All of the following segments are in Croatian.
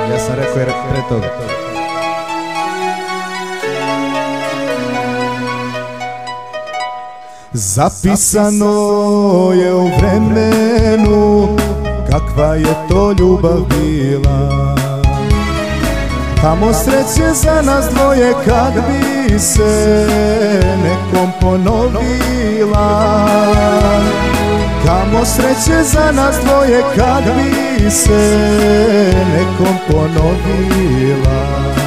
Ja sam rekao jer pre toga. Zapisano je u vremenu kakva je to ljubav bila. Kamo sreće za nas dvoje kad bi se nekom ponovila. Kamo sreće za nas dvoje kad bi se nekom ponovila.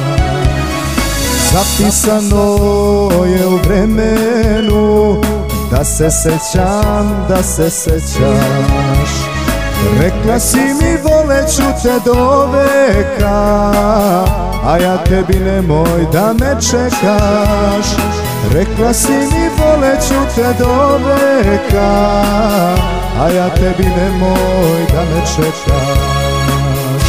Zapisano je u vremenu da se sećam, da se sećaš. Rekla si mi voleću te do veka, a ja tebi nemoj da me čekaš. Rekla si mi voleću te do veka, a ja tebi nemoj da me čekaš.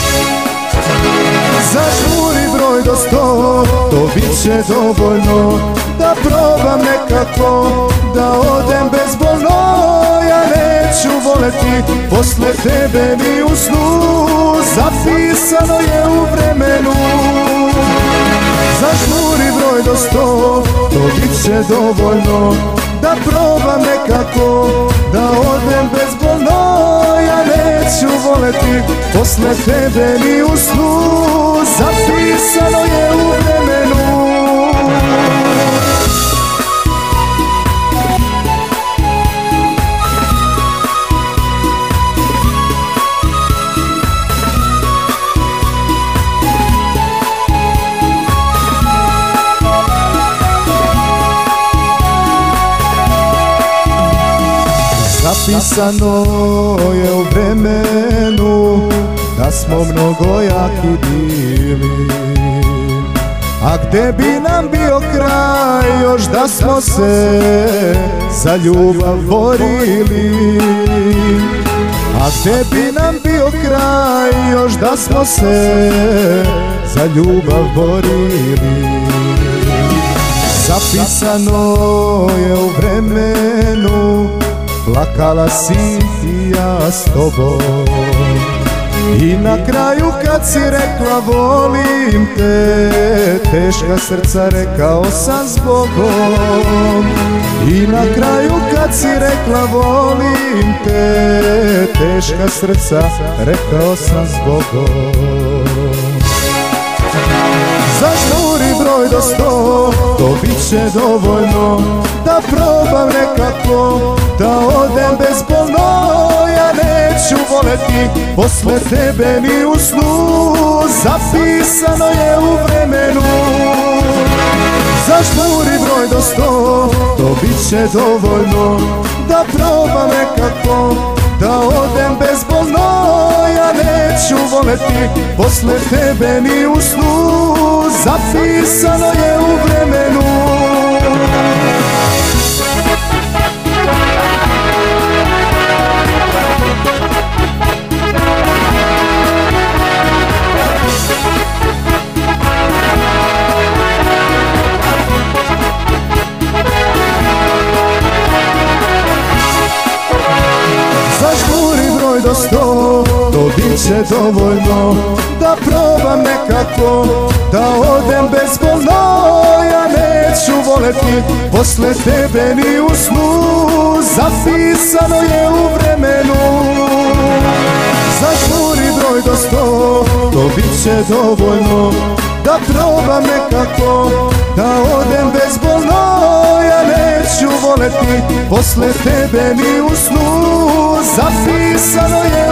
Zažmuri broj do 100, to bit će dovoljno. Da probam nekako, da odem bezbolno. Ja neću voleti posle tebe ni u snu. Zapisano je u vremenu. Zažmuri broj do 100, to bit će dovoljno. Da probam nekako, da odem bezbolno. Ja neću voleti posle tebe ni u snu. Zapisano je u vremenu. Zapisano je u vremenu da smo mnogo jaki bili. A gde bi nam bio kraj još da smo se za ljubav borili. A gde bi nam bio kraj još da smo se za ljubav borili. Zapisano je u vremenu, plakala si i ja s tobom. I na kraju kad si rekla volim te, teška srca rekao sam zbogom. I na kraju kad si rekla volim te, teška srca rekao sam zbogom. Zažmuri broj do 100, to bit će dovoljno. Da probam nekako, da odem bezbolno. Ja neću voleti posle tebe ni u snu. Zapisano je u vremenu. Zažmuri broj do 100, to bit će dovoljno. Da probam nekako, da odem bezbolno. Ja neću voleti posle tebe ni u snu. Zapisano je u vremenu. Zažmuri broj do 100, to bit će dovoljno. Da probam nekako, da odem bezbolno. Ja neću voleti posle tebe ni u snu. Zapisano je u vremenu. Zažmuri broj do 100, to bit će dovoljno. Da probam nekako, da odem bezbolno. Ja neću voleti posle tebe ni u snu. Zapisano je